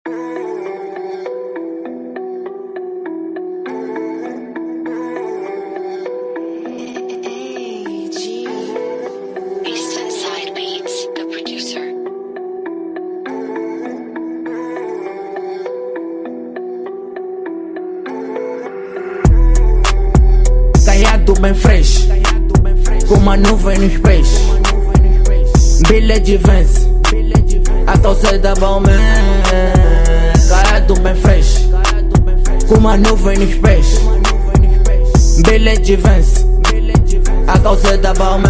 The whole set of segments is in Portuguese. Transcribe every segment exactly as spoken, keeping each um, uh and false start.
Caiado bem fresh, com uma nuvem nos pés. Bilha de vence, a calça da Balmain. Caiado bem fresh, com uma nuvem nos pés. Bilha de vence, a calça da Balmain.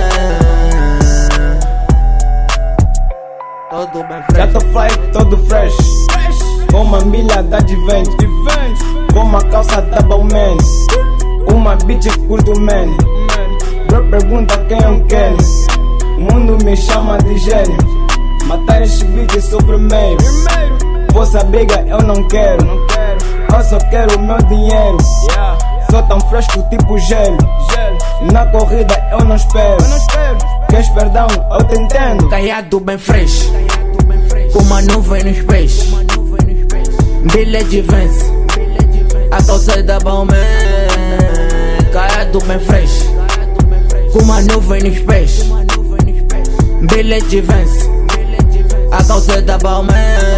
Todo bem fresh. Já tô fly, todo fresh, com uma milha da Advent, com uma calça da Balmain. Uma bitch curto man. Bro pergunta quem eu quero. O mundo me chama de gênio. Matar este bitch sou primeiro. Vossa briga eu não quero. Eu só quero o meu dinheiro. Sou tão fresco tipo gelo. Na corrida eu não espero. Queres perdão? Eu te entendo. Caiado bem fresh, com uma nuvem nos pés. Bilha de vence, a calça da Balmain. Caiado bem fresh, com uma nuvem nos pés. Bilha de vence, a calça da Balmain.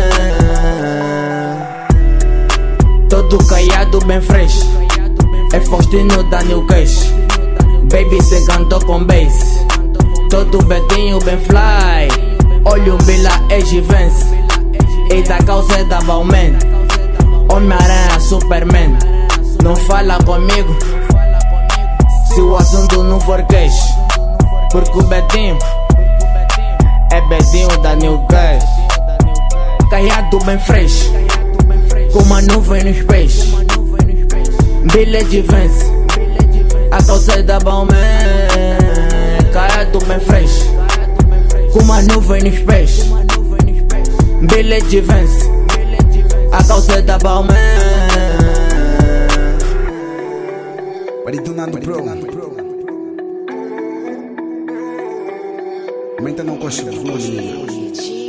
Todo caiado bem fresh, é Faustino da New Cash. Baby se cantou com bass. Todo betinho bem fly. Olha o Bila é vence. E da calça da Balmain. Homem-Aranha, Superman. Não fala comigo se o assunto não for cash. Porque o Betinho é Betinho da New Cash. Caiado bem fresh, com uma nuvem nos pés. Bilha de vence, a calça da Balmain. Caiado bem fresh, com uma nuvem nos pés. Bilha de vence, a calça da Balmain. What you do now, bro? Aumenta não gosta de volume.